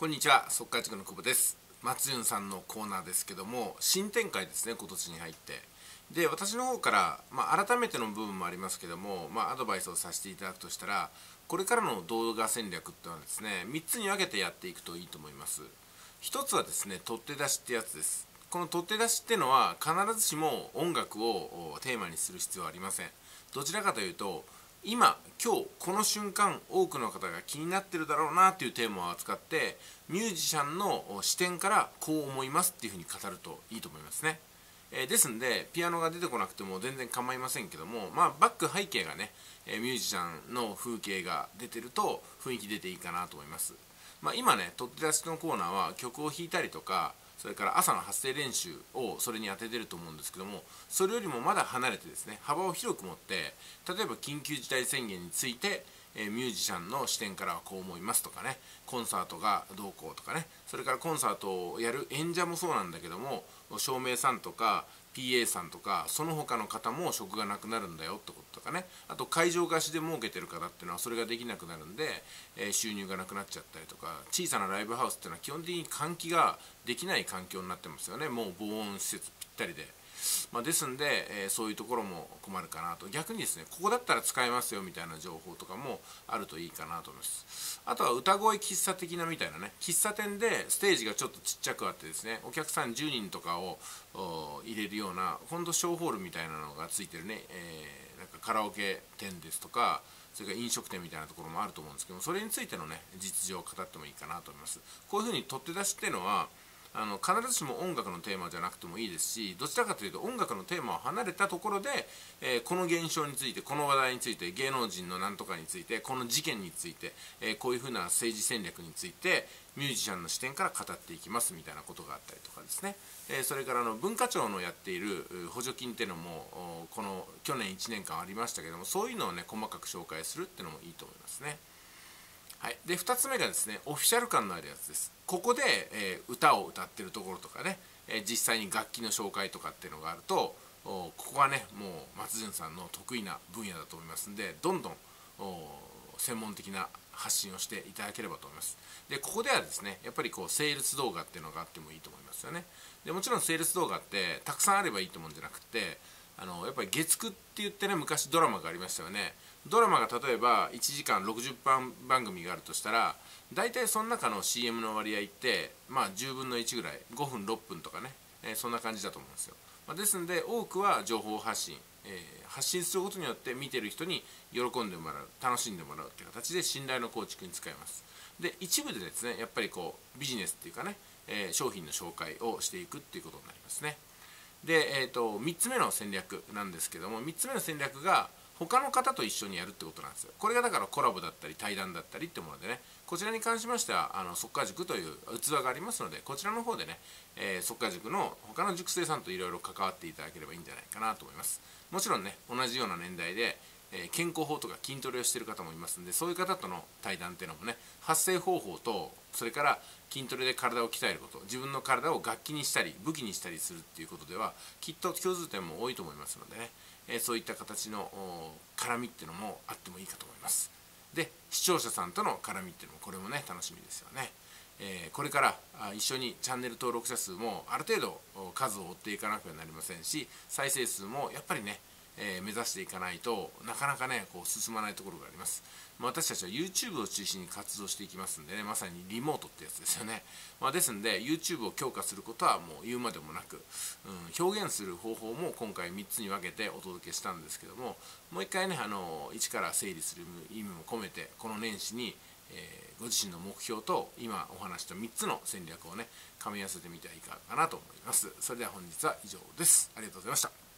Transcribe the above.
こんにちは、速稼塾の久保です。松潤さんのコーナーですけども、新展開ですね、今年に入って。で、私の方から、改めての部分もありますけども、アドバイスをさせていただくとしたら、これからの動画戦略っていうのはですね、3つに分けてやっていくといいと思います。1つはですね、取って出しってやつです。この取って出しっていうのは、必ずしも音楽をテーマにする必要はありません。どちらかというと、今日この瞬間多くの方が気になってるだろうなっていうテーマを扱ってミュージシャンの視点からこう思いますっていうふうに語るといいと思いますね。ですんでピアノが出てこなくても全然構いませんけども、バック背景がねミュージシャンの風景が出てると雰囲気出ていいかなと思います。今ね取って出しのコーナーは曲を弾いたりとかそれから朝の発声練習をそれに当ててると思うんですけども、それよりもまだ離れてですね幅を広く持って、例えば緊急事態宣言についてミュージシャンの視点からはこう思いますとかね、コンサートがどうこうとかね、それからコンサートをやる演者もそうなんだけども、照明さんとか PA さんとかその他の方も職がなくなるんだよってこととかね、あと会場貸しで儲けてる方っていうのはそれができなくなるんで、収入がなくなっちゃったりとか、小さなライブハウスっていうのは基本的に換気ができない環境になってますよね。もう防音施設ぴったりで。ですんで、そういうところも困るかなと。逆にですね、ここだったら使えますよみたいな情報とかもあるといいかなと思います。あとは歌声喫茶的なみたいなね、喫茶店でステージがちょっとちっちゃくあってですね、お客さん10人とかを入れるようなほんと小ホールみたいなのがついてるね、なんかカラオケ店ですとか、それから飲食店みたいなところもあると思うんですけども、それについてのね実情を語ってもいいかなと思います。こういうふうに取って出しっていうのは必ずしも音楽のテーマじゃなくてもいいですし、どちらかというと音楽のテーマを離れたところで、この現象について、この話題について、芸能人のなんとかについて、この事件について、こういうふうな政治戦略についてミュージシャンの視点から語っていきますみたいなことがあったりとかですね、それから文化庁のやっている補助金っていうのもこの去年1年間ありましたけども、そういうのをね細かく紹介するっていうのもいいと思いますね。はい、で2つ目がですね、オフィシャル感のあるやつです。ここで、歌を歌ってるところとかね、実際に楽器の紹介とかっていうのがあると、ここはねもう松潤さんの得意な分野だと思いますんで、どんどん専門的な発信をしていただければと思います。でここではですね、やっぱりこうセールス動画っていうのがあってもいいと思いますよね。でもちろんセールス動画ってたくさんあればいいと思うんじゃなくて、やっぱり月9って言ってね、昔ドラマがありましたよね。ドラマが例えば1時間60番組があるとしたら、大体その中の CM の割合って10分の1ぐらい、5分6分とかね、そんな感じだと思うんですよ。ですので多くは情報発信、発信することによって見てる人に喜んでもらう、楽しんでもらうっていう形で信頼の構築に使います。で一部でですね、やっぱりこうビジネスっていうかね、商品の紹介をしていくっていうことになりますね。で、3つ目の戦略なんですけども、3つ目の戦略が他の方と一緒にやるってことなんですよ。これがだからコラボだったり対談だったりってものでね、こちらに関しましては速稼塾という器がありますので、こちらの方でね、速稼塾の他の塾生さんといろいろ関わっていただければいいんじゃないかなと思います。もちろんね、同じような年代で健康法とか筋トレをしている方もいますので、そういう方との対談っていうのもね、発声方法とそれから筋トレで体を鍛えること、自分の体を楽器にしたり武器にしたりするっていうことではきっと共通点も多いと思いますのでね、そういった形の絡みっていうのもあってもいいかと思います。で視聴者さんとの絡みっていうのもこれもね楽しみですよね。これから一緒にチャンネル登録者数もある程度数を追っていかなくてはなりませんし、再生数もやっぱりね目指していかないとなかなかねこう進まないところがあります。私たちは YouTube を中心に活動していきますんでね、まさにリモートってやつですよね。ですんで YouTube を強化することはもう言うまでもなく、表現する方法も今回3つに分けてお届けしたんですけども、もう一回ね一から整理する意味も込めてこの年始にご自身の目標と今お話した3つの戦略をね噛み合わせてみてはいかがかなと思います。それでは本日は以上です。ありがとうございました。